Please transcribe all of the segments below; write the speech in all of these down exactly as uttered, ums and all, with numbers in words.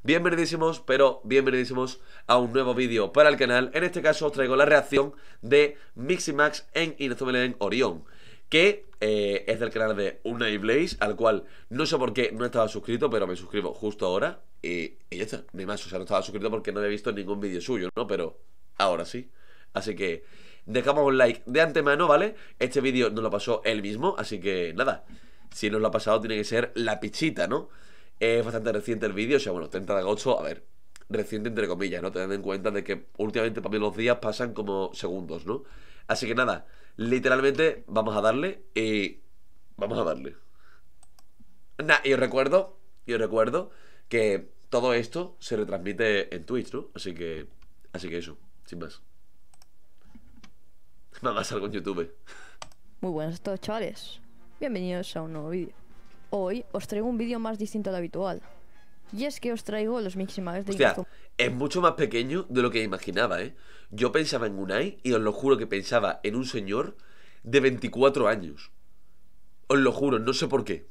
Bienvenidísimos, pero bienvenidísimos a un nuevo vídeo para el canal. En este caso os traigo la reacción de Miximax en Inazuma Eleven Orión, que eh, es del canal de Unai Blaze, al cual no sé por qué no estaba suscrito, pero me suscribo justo ahora y, y ya está, ni más. O sea, no estaba suscrito porque no había visto ningún vídeo suyo, ¿no? Pero ahora sí. Así que dejamos un like de antemano, ¿vale? Este vídeo nos lo pasó él mismo, así que nada, si nos lo ha pasado tiene que ser la pichita, ¿no? Es bastante reciente el vídeo, o sea, bueno, treinta de agosto, a ver, reciente entre comillas, ¿no? Teniendo en cuenta de que últimamente para mí los días pasan como segundos, ¿no? Así que nada, literalmente vamos a darle y vamos a darle. Nah, y os recuerdo, y os recuerdo que todo esto se retransmite en Twitch, ¿no? Así que, así que eso, sin más. Nada más algo en YouTube. Muy buenas a todos, chavales. Bienvenidos a un nuevo vídeo. Hoy os traigo un vídeo más distinto al habitual. Y es que os traigo los Miximax de Hostia, Inazuma. es mucho más pequeño de lo que imaginaba, ¿eh? Yo pensaba en Unai y os lo juro que pensaba en un señor de veinticuatro años. Os lo juro, no sé por qué.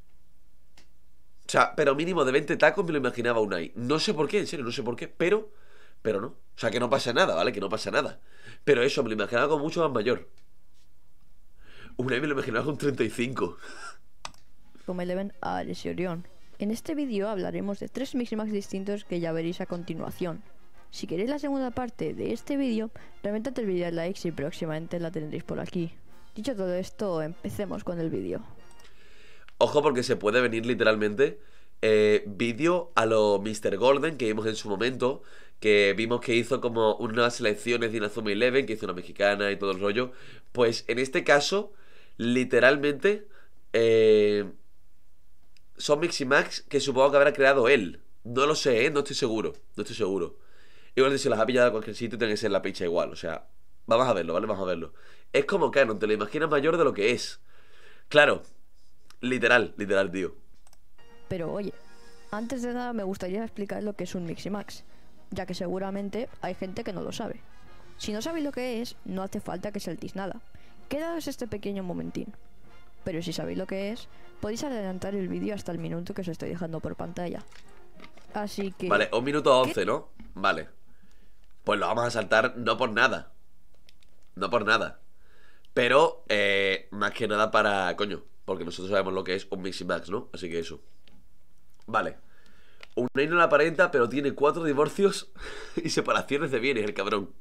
O sea, pero mínimo de veinte tacos me lo imaginaba Unai. No sé por qué, en serio, no sé por qué, pero... Pero no. O sea, que no pasa nada, ¿vale? Que no pasa nada. Pero eso, me lo imaginaba como mucho más mayor. Unai me lo imaginaba con treinta y cinco. Inazuma Eleven a Ares y Orión. En este vídeo hablaremos de tres Miximax distintos que ya veréis a continuación. Si queréis la segunda parte de este vídeo, reventad el vídeo de likes y próximamente la tendréis por aquí. Dicho todo esto, empecemos con el vídeo. Ojo, porque se puede venir literalmente eh, vídeo a lo míster Golden que vimos en su momento, que vimos que hizo como unas selecciones de Inazuma Eleven, que hizo una mexicana y todo el rollo. Pues en este caso, literalmente, eh, son Miximax que supongo que habrá creado él. No lo sé, ¿eh? No estoy seguro, no estoy seguro. Igual que si las ha pillado a cualquier sitio tiene que ser la picha igual, o sea, vamos a verlo, ¿vale? Vamos a verlo. Es como canon, te lo imaginas mayor de lo que es. Claro, literal, literal, tío. Pero oye, antes de nada me gustaría explicar lo que es un Miximax, ya que seguramente hay gente que no lo sabe. Si no sabéis lo que es, no hace falta que saltéis nada. Quedaos este pequeño momentín. Pero si sabéis lo que es, podéis adelantar el vídeo hasta el minuto que os estoy dejando por pantalla. Así que... Vale, un minuto once, ¿no? Vale. Pues lo vamos a saltar no por nada. No por nada. Pero, eh, más que nada para... Coño, porque nosotros sabemos lo que es un Miximax, ¿no? Así que eso. Vale. Unai no la aparenta, pero tiene cuatro divorcios y separaciones de bienes, el cabrón.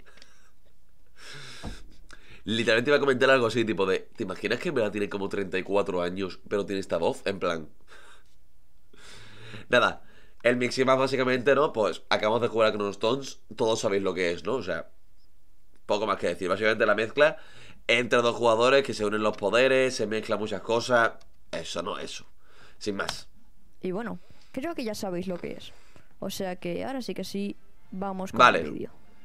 Literalmente iba a comentar algo así, tipo de... ¿Te imaginas que en verdad tiene como treinta y cuatro años, pero tiene esta voz? En plan... Nada, el Miximax básicamente, ¿no? Pues acabamos de jugar a Chrono Stones, todos sabéis lo que es, ¿no? O sea, poco más que decir. Básicamente la mezcla entre dos jugadores que se unen los poderes, se mezclan muchas cosas. Eso, no, eso. Sin más. Y bueno, creo que ya sabéis lo que es. O sea que ahora sí que sí, vamos con Vale. el vídeo.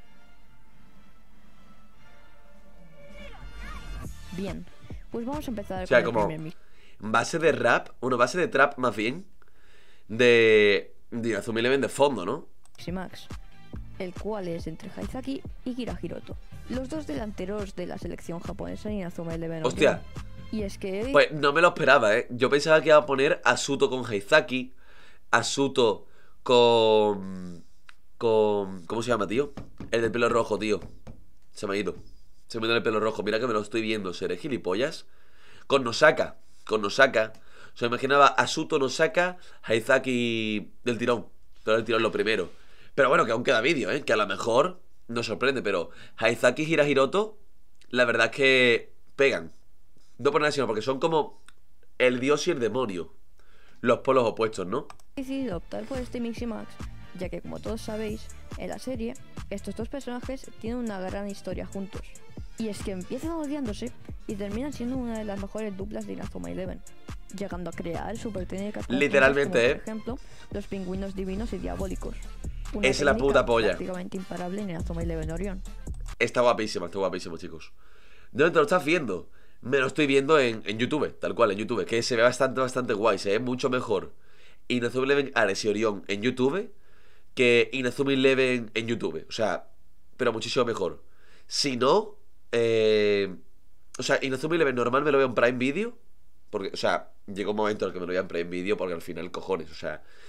Bien, pues vamos a empezar O sea, con como el primer Mix. base de rap, bueno, base de trap más bien, de, de Inazuma Eleven de fondo, ¿no? Miximax, el cual es entre Haizaki y Kira Hiroto, los dos delanteros de la selección japonesa en Inazuma Eleven. Hostia. Y es que... Pues no me lo esperaba, ¿eh? Yo pensaba que iba a poner a Suto con Haizaki, a Suto con... con... ¿Cómo se llama, tío? El del pelo rojo, tío. Se me ha ido. Se me ha ido el pelo rojo. Mira que me lo estoy viendo. ¿Seré gilipollas? Con Nosaka. Con Nosaka. O sea, imaginaba a Suto, Nosaka, Haizaki del tirón. Pero el tirón lo primero. Pero bueno, que aún queda vídeo, ¿eh? Que a lo mejor nos sorprende. Pero Haizaki y Hiroto, la verdad es que pegan. No por nada, sino porque son como el dios y el demonio. Los polos opuestos, ¿no? He decidido optar por este Miximax, ya que como todos sabéis, en la serie, estos dos personajes tienen una gran historia juntos. Y es que empiezan odiándose y terminan siendo una de las mejores duplas de Inazuma Eleven, llegando a crear super técnicas conjuntas Literalmente, como, ¿eh? por ejemplo, los pingüinos divinos y diabólicos. Una Es la técnica puta polla. prácticamente imparable en Inazuma Eleven Orión. Está guapísimo, está guapísimo, chicos. ¿Dónde te lo estás viendo? Me lo estoy viendo en, en YouTube, tal cual, en YouTube. Que se ve bastante, bastante guay. Se ve mucho mejor Inazuma Eleven Ares y Orión en YouTube que Inazuma Eleven en YouTube. O sea, pero muchísimo mejor. Si no, eh, o sea, Inazuma Eleven normal me lo veo en Prime Video. Porque, o sea, llegó un momento en el que me lo veía en Prime Video porque al final, cojones, o sea,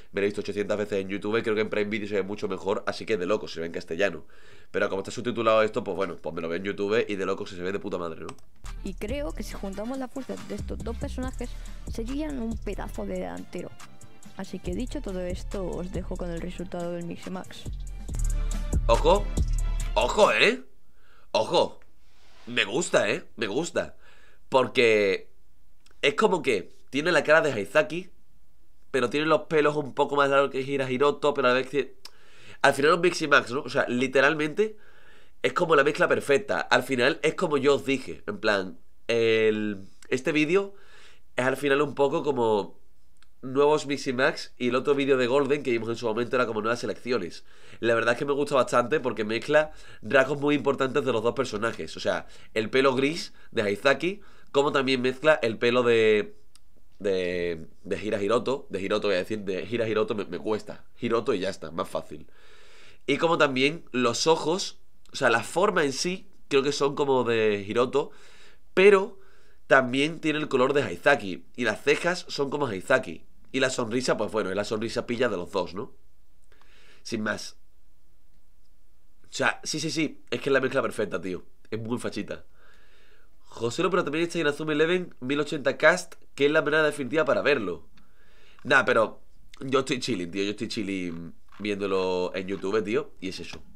Me lo he visto ochocientas veces en YouTube. Creo que en Prime Video se ve mucho mejor. Así que de loco, se ve en castellano. Pero como está subtitulado esto, pues bueno, pues me lo veo en YouTube. Y de loco se ve de puta madre, ¿no? Y creo que si juntamos la fuerza de estos dos personajes, serían un pedazo de delantero. Así que dicho todo esto, os dejo con el resultado del Miximax. Ojo, ojo, ¿eh? Ojo, me gusta, ¿eh? Me gusta. Porque es como que tiene la cara de Haizaki, pero tiene los pelos un poco más largos que Hira Hiroto, pero a la vez que... Al final es un Miximax, ¿no? O sea, literalmente es como la mezcla perfecta. Al final es como yo os dije. En plan, el... este vídeo es al final un poco como nuevos Miximax, y el otro vídeo de Golden que vimos en su momento era como nuevas selecciones. La verdad es que me gusta bastante porque mezcla rasgos muy importantes de los dos personajes. O sea, el pelo gris de Haizaki, como también mezcla el pelo de... De, de Hira Hiroto. De Hiroto voy a decir, de Hira Hiroto me, me cuesta. Hiroto y ya está, más fácil. Y como también los ojos, o sea, la forma en sí, creo que son como de Hiroto, pero también tiene el color de Haizaki. Y las cejas son como Haizaki. Y la sonrisa, pues bueno, es la sonrisa pilla de los dos, ¿no? Sin más. O sea, sí, sí, sí, es que es la mezcla perfecta, tío. Es muy fachita. Joselo, pero también está en Inazuma Eleven mil ochenta Cast, que es la manera definitiva para verlo. Nah, pero yo estoy chilling, tío. Yo estoy chilling viéndolo en YouTube, tío. Y es eso.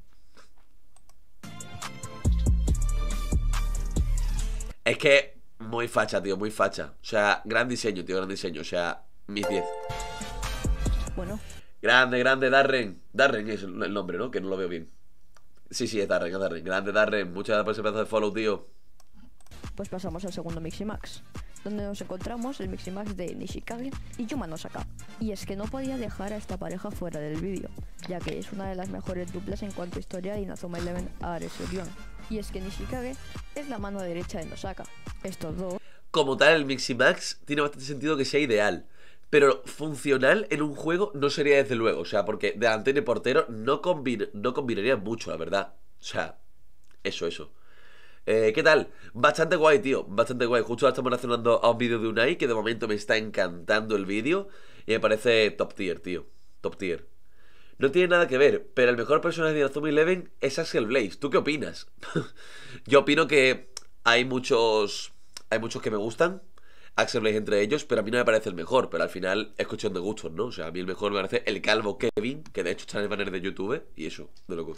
Es que muy facha, tío, muy facha. O sea, gran diseño, tío, gran diseño. O sea, mis diez. Bueno. Grande, grande, Darren. Darren es el nombre, ¿no? Que no lo veo bien. Sí, sí, es Darren, es Darren. Grande, Darren. Muchas gracias por ese pedazo de follow, tío. Pues pasamos al segundo Miximax, donde nos encontramos el Miximax de Nishikage y Yuma no Saka. Y es que no podía dejar a esta pareja fuera del vídeo, ya que es una de las mejores duplas en cuanto a historia de Inazuma Eleven Ares Orion. Y es que Nishikage es la mano derecha de Nosaka. Estos dos... Como tal, el Miximax tiene bastante sentido que sea ideal, pero funcional en un juego no sería desde luego. O sea, porque delantero y portero no, combin no combinarían mucho, la verdad. O sea, eso, eso. Eh, ¿Qué tal? Bastante guay, tío. Bastante guay. Justo ahora estamos reaccionando a un vídeo de Unai, que de momento me está encantando el vídeo. Y me parece top tier, tío. Top tier. No tiene nada que ver, pero el mejor personaje de Inazuma Eleven es Axel Blaze. ¿Tú qué opinas? Yo opino que hay muchos... Hay muchos que me gustan, Axel Blaze entre ellos, pero a mí no me parece el mejor. Pero al final es cuestión de gustos, ¿no? O sea, a mí el mejor me parece el calvo Kevin, que de hecho está en el banner de YouTube. Y eso, de locos.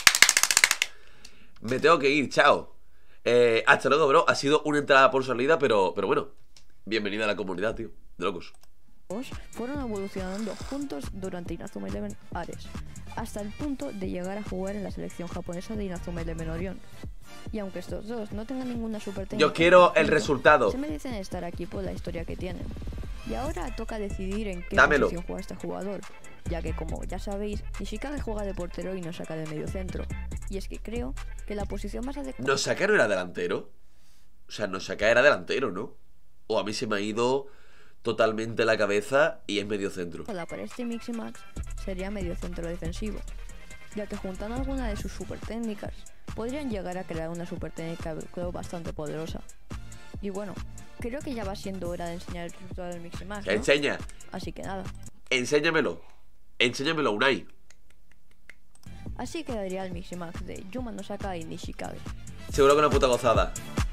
Me tengo que ir, chao. Eh, hasta luego, bro. Ha sido una entrada por salida, pero, pero bueno. Bienvenida a la comunidad, tío. De locos. Fueron evolucionando juntos durante Inazuma Eleven Ares, hasta el punto de llegar a jugar en la selección japonesa de Inazuma Eleven Orion. Y aunque estos dos no tengan ninguna super técnica, yo quiero el resultado. Se merecen estar aquí por la historia que tienen. Y ahora toca decidir en qué Dámelo. posición juega este jugador, ya que como ya sabéis, Nishikage juega de portero y Nosaka de medio centro. Y es que creo que la posición más adecuada... ¿Nosaka no era delantero? O sea, Nosaka era delantero, ¿no? O a mí se me ha ido totalmente la cabeza y es medio centro. Para este Miximax sería medio centro defensivo, ya que juntando alguna de sus super técnicas podrían llegar a crear una super técnica creo bastante poderosa. Y bueno, creo que ya va siendo hora de enseñar el resultado del Miximax, ¿no? Enseña. Así que nada. Enséñamelo. Enséñamelo, Unai. Así quedaría el Miximax de Yuma no Saka y Nishikage. Seguro que una puta gozada.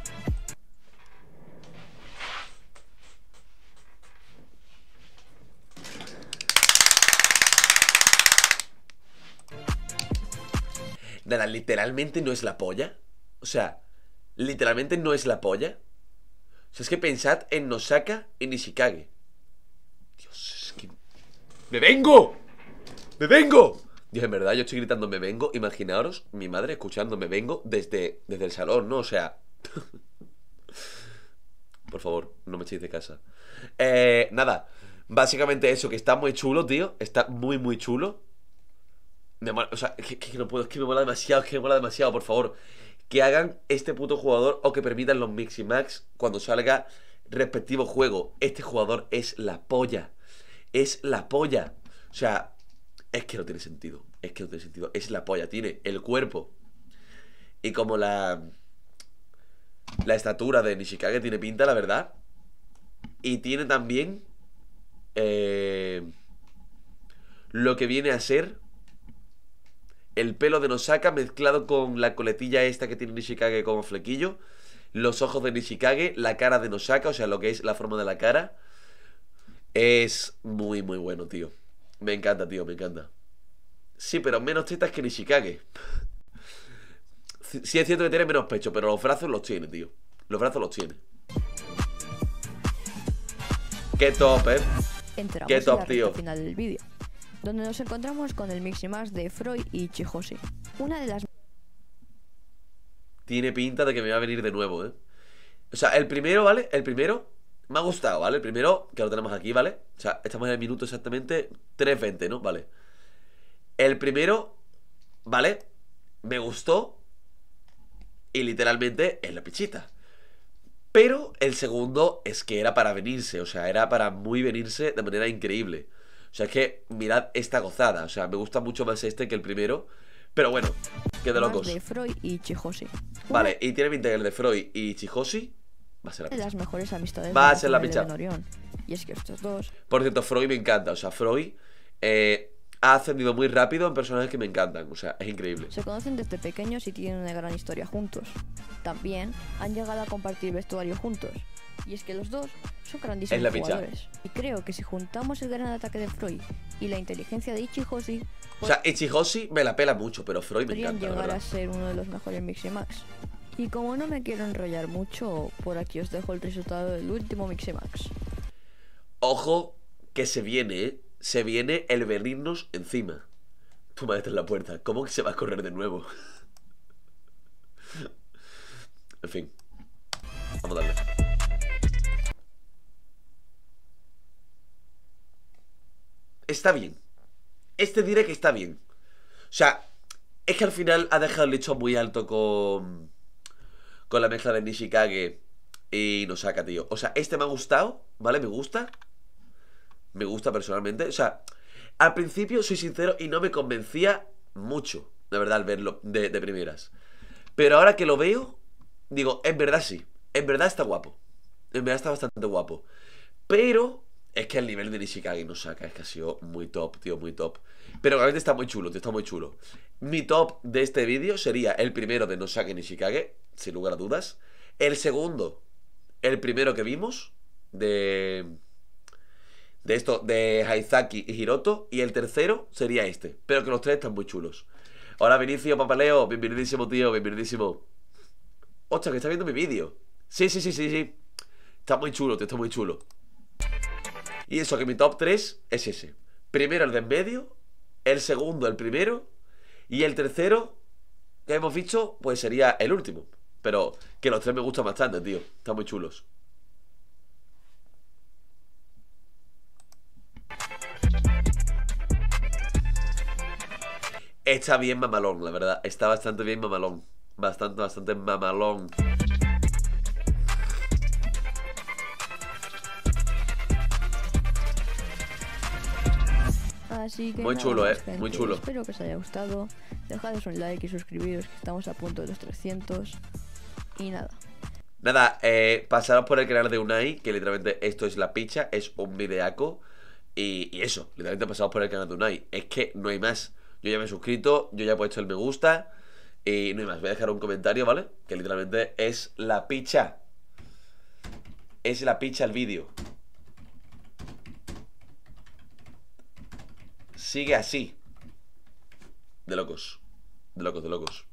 Nada, literalmente no es la polla. O sea, literalmente no es la polla. O sea, es que pensad en Nosaka y Nishikage. Dios, es que... ¡Me vengo! ¡Me vengo! Dios, en verdad, yo estoy gritando "me vengo". Imaginaos mi madre escuchando "me vengo" desde, desde el salón, ¿no? O sea... Por favor, no me echéis de casa. Eh, nada, básicamente eso, que está muy chulo, tío. Está muy, muy chulo. Me mola, o sea, que, que no puedo, es que me mola demasiado, es que me mola demasiado, por favor. Que hagan este puto jugador o que permitan los Miximax cuando salga respectivo juego. Este jugador es la polla. Es la polla. O sea, es que no tiene sentido. Es que no tiene sentido. Es la polla. Tiene el cuerpo y como la la estatura de Nishikage tiene pinta, la verdad. Y tiene también eh, lo que viene a ser el pelo de Nosaka mezclado con la coletilla esta que tiene Nishikage como flequillo, los ojos de Nishikage, la cara de Nosaka, o sea, lo que es la forma de la cara. Es muy, muy bueno, tío. Me encanta, tío, me encanta. Sí, pero menos tetas que Nishikage. Sí es cierto que tiene menos pecho, pero los brazos los tiene, tío. Los brazos los tiene. Qué top, eh. Entramos Qué top, en la tío. recta final del vídeo, donde nos encontramos con el Miximax de Freud y Chihoshi. Una de las Tiene pinta de que me va a venir de nuevo, eh. O sea, el primero, ¿vale? El primero me ha gustado, ¿vale? El primero, que lo tenemos aquí, ¿vale? O sea, estamos en el minuto exactamente tres veinte, ¿no? Vale. El primero, ¿vale? Me gustó. Y literalmente es la pichita. Pero el segundo es que era para venirse. O sea, era para muy venirse de manera increíble. O sea, es que mirad esta gozada. O sea, me gusta mucho más este que el primero. Pero bueno, que de locos. de Freud y Chihoshi. Vale, y tiene pinta que el de Freud y Chihoshi va a ser la Una de picha. las mejores amistades Va a de ser la de picha. Ben Orión. Y es que estos dos Por cierto, Freud me encanta. O sea, Freud eh, ha ascendido muy rápido en personajes que me encantan. O sea, es increíble. se conocen desde pequeños y tienen una gran historia juntos. También han llegado a compartir vestuario juntos. Y es que los dos son grandísimos Es la picha. jugadores. Y creo que si juntamos el gran ataque de Freud y la inteligencia de Ichihoshi, O sea, Ichihoshi me la pela mucho, pero Freud me podrían encanta, la llegar a verdad. ser uno de los mejores Miximax. Y como no me quiero enrollar mucho, por aquí os dejo el resultado del último Miximax. Ojo, que se viene, ¿eh? Se viene el venirnos encima. Tu madre está en la puerta. ¿Cómo que se va a correr de nuevo? En fin. Vamos a darle. Está bien. Este diré que está bien. O sea, es que al final ha dejado el listón muy alto con... Con la mezcla de Nishikage y Nosaka, tío. O sea, este me ha gustado, ¿vale? Me gusta. Me gusta personalmente. O sea, al principio, soy sincero, y no me convencía mucho, de verdad, al verlo de, de primeras. Pero ahora que lo veo, digo, en verdad sí. En verdad está guapo. En verdad está bastante guapo. Pero es que el nivel de Nishikage y Nosaka es que ha sido muy top, tío, muy top. Pero realmente está muy chulo, tío, está muy chulo. Mi top de este vídeo sería el primero de Nosaka y Nishikage, sin lugar a dudas. El segundo, el primero que vimos, de... De esto, de Haizaki y Hiroto. Y el tercero sería este. Pero que los tres están muy chulos. Hola Vinicio, papaleo, bienvenidísimo, tío, bienvenidísimo. Ostras, que está viendo mi vídeo. Sí, sí, sí, sí, sí. Está muy chulo, tío, está muy chulo. Y eso, que mi top tres es ese. Primero el de en medio, el segundo el primero, y el tercero que hemos visto, pues sería el último. Pero que los tres me gustan bastante, tío. Están muy chulos. Está bien mamalón, la verdad. Está bastante bien mamalón. Bastante, bastante mamalón. Así que Muy nada chulo, más, eh, gente. muy chulo. Espero que os haya gustado. Dejadnos un like y suscribiros, que estamos a punto de los trescientos. Y nada. Nada, eh, pasaros por el canal de Unai, que literalmente esto es la picha, es un videaco. Y, y eso, literalmente pasaros por el canal de Unai. Es que no hay más. Yo ya me he suscrito, yo ya he puesto el me gusta. Y no hay más, voy a dejar un comentario, ¿vale? Que literalmente es la picha. Es la picha el vídeo. Sigue así. De locos. De locos, de locos.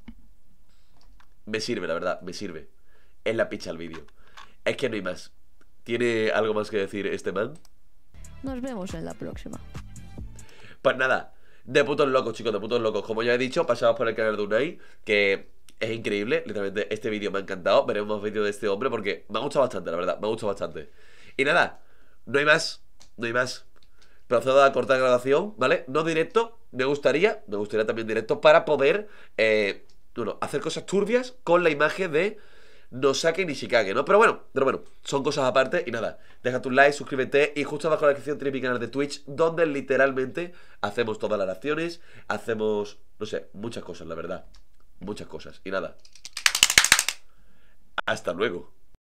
Me sirve, la verdad, me sirve. Es la picha el vídeo. Es que no hay más. ¿Tiene algo más que decir este man? Nos vemos en la próxima. Pues nada, de putos locos, chicos, de putos locos. Como ya he dicho, pasaos por el canal de Unai, que es increíble. Literalmente este vídeo me ha encantado. Veremos más vídeos de este hombre porque me ha gustado bastante, la verdad, me ha gustado bastante. Y nada, no hay más, no hay más. Procedo a cortar grabación, ¿vale? No directo, me gustaría, me gustaría también directo para poder, eh, bueno, hacer cosas turbias con la imagen de Nosaka y Nishikage, ¿no? Pero bueno, pero bueno, son cosas aparte. Y nada, deja tu like, suscríbete. Y justo abajo en la descripción tienes mi canal de Twitch, donde literalmente hacemos todas las acciones. Hacemos, no sé, muchas cosas, la verdad. Muchas cosas. Y nada, hasta luego.